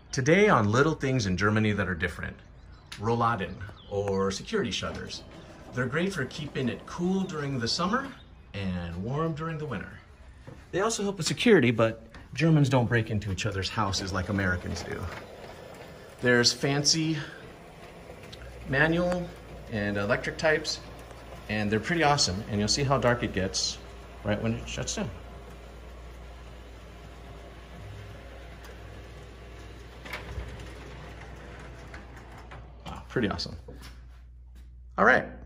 Today on little things in Germany that are different. Rolladen, or security shutters. They're great for keeping it cool during the summer and warm during the winter. They also help with security, but Germans don't break into each other's houses like Americans do. There's fancy manual and electric types, and they're pretty awesome, and you'll see how dark it gets right when it shuts down. Wow, pretty awesome. All right.